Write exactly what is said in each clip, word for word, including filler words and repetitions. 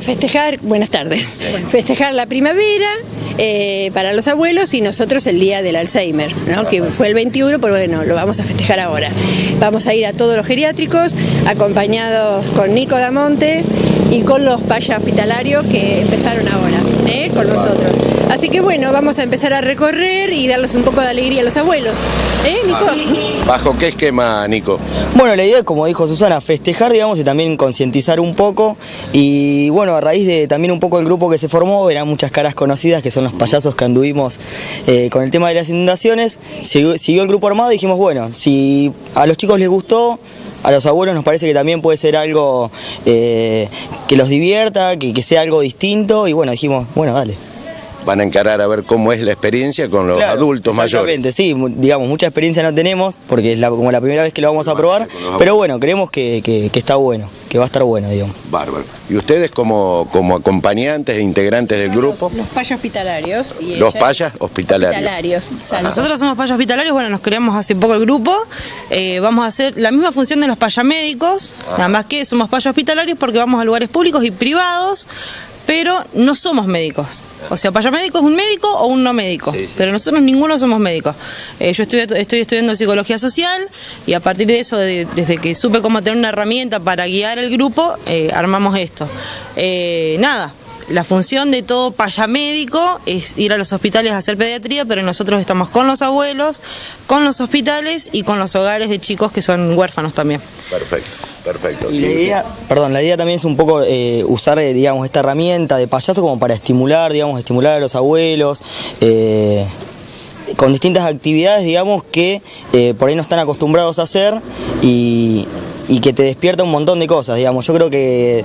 Festejar, buenas tardes, festejar la primavera eh, para los abuelos y nosotros el día del Alzheimer, ¿no? Que fue el veintiuno, pero bueno, lo vamos a festejar ahora. Vamos a ir a todos los geriátricos, acompañados con Nico Damonte y con los payas hospitalarios que empezaron ahora, ¿eh? Con nosotros. Así que bueno, vamos a empezar a recorrer y darles un poco de alegría a los abuelos. ¿Eh, Nico? ¿Bajo qué esquema, Nico? Bueno, la idea es, como dijo Susana, festejar, digamos, y también concientizar un poco. Y bueno, a raíz de también un poco el grupo que se formó, verán muchas caras conocidas, que son los payasos que anduvimos eh, con el tema de las inundaciones. Siguió, siguió el grupo armado y dijimos, bueno, si a los chicos les gustó, a los abuelos nos parece que también puede ser algo eh, que los divierta, que, que sea algo distinto. Y bueno, dijimos, bueno, dale. Van a encarar a ver cómo es la experiencia con los claro, adultos mayores. Sí, digamos, mucha experiencia no tenemos porque es la, como la primera vez que lo vamos a probar, pero bueno, creemos que, que, que está bueno, que va a estar bueno, digamos. Bárbaro. ¿Y ustedes como, como acompañantes e integrantes del grupo? Los, los payas hospitalarios. Y los payas hospitalarios. hospitalarios Nosotros somos payas hospitalarios, bueno, nos creamos hace poco el grupo, eh, vamos a hacer la misma función de los payamédicos, nada más que somos payas hospitalarios porque vamos a lugares públicos y privados, pero no somos médicos. O sea, payamédico es un médico o un no médico, sí, sí. Pero nosotros ninguno somos médicos. Eh, yo estoy, estoy estudiando psicología social y a partir de eso, de, desde que supe cómo tener una herramienta para guiar el grupo, eh, armamos esto. Eh, nada, la función de todo payamédico es ir a los hospitales a hacer pediatría, pero nosotros estamos con los abuelos, con los hospitales y con los hogares de chicos que son huérfanos también. Perfecto. Perfecto. Y la idea, perdón, la idea también es un poco eh, usar, eh, digamos, esta herramienta de payaso como para estimular, digamos, estimular a los abuelos, eh, con distintas actividades, digamos, que eh, por ahí no están acostumbrados a hacer y, y que te despierta un montón de cosas, digamos. Yo creo que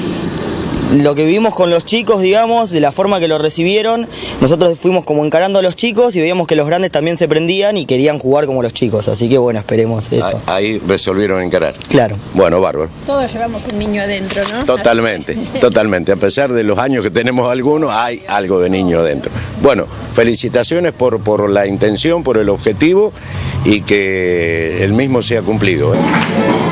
lo que vivimos con los chicos, digamos, de la forma que lo recibieron, nosotros fuimos como encarando a los chicos y veíamos que los grandes también se prendían y querían jugar como los chicos, así que bueno, esperemos eso. Ahí resolvieron encarar. Claro. Bueno, bárbaro. Todos llevamos un niño adentro, ¿no? Totalmente, totalmente. A pesar de los años que tenemos algunos, hay algo de niño adentro. Bueno, felicitaciones por, por la intención, por el objetivo y que el mismo sea cumplido, ¿eh?